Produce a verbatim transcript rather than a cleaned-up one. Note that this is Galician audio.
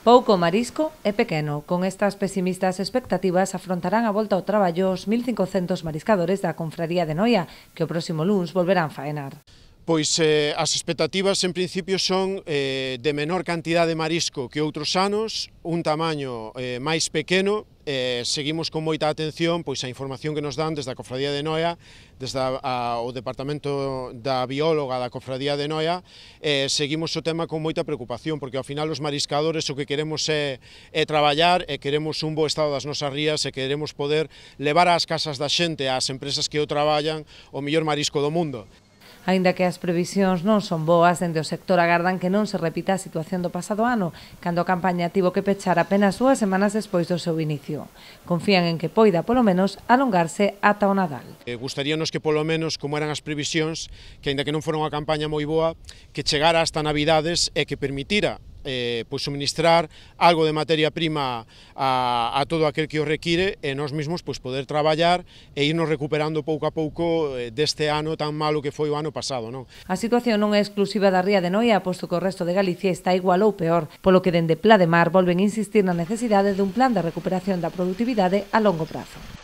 Pouco marisco e pequeno. Con estas pesimistas expectativas afrontarán a volta ao traballo os mil cincocentos mariscadores da Confraría de Noia, que o próximo luns volverán faenar. Pois eh, as expectativas en principio son eh, de menor cantidad de marisco que outros anos, un tamaño eh, máis pequeno. Eh, seguimos con moita atención pois a información que nos dan desde a Cofradía de Noia, desde a, a, o Departamento da Bióloga da Cofradía de Noia. Eh, seguimos o tema con moita preocupación, porque ao final os mariscadores o que queremos é, é traballar e queremos un bo estado das nosas rías e queremos poder levar ás casas da xente, ás empresas que o traballan, o mellor marisco do mundo. Aínda que as previsións non son boas, dende o sector agardan que non se repita a situación do pasado ano, cando a campaña tivo que pechar apenas dúas semanas despois do seu inicio. Confían en que poida, polo menos, alongarse ata o Nadal. Eh, gustaríanos que, polo menos, como eran as previsións, que aínda que non fora unha campaña moi boa, que chegara hasta Navidades e que permitira Eh, pois suministrar algo de materia prima a, a todo aquel que o require e nós mesmos pois poder traballar e irnos recuperando pouco a pouco eh, deste ano tan malo que foi o ano pasado, non? A situación non é exclusiva da Ría de Noia, posto que o resto de Galicia está igual ou peor, polo que dende Pla de Mar volven insistir na necesidade dun plan de recuperación da produtividade a longo prazo.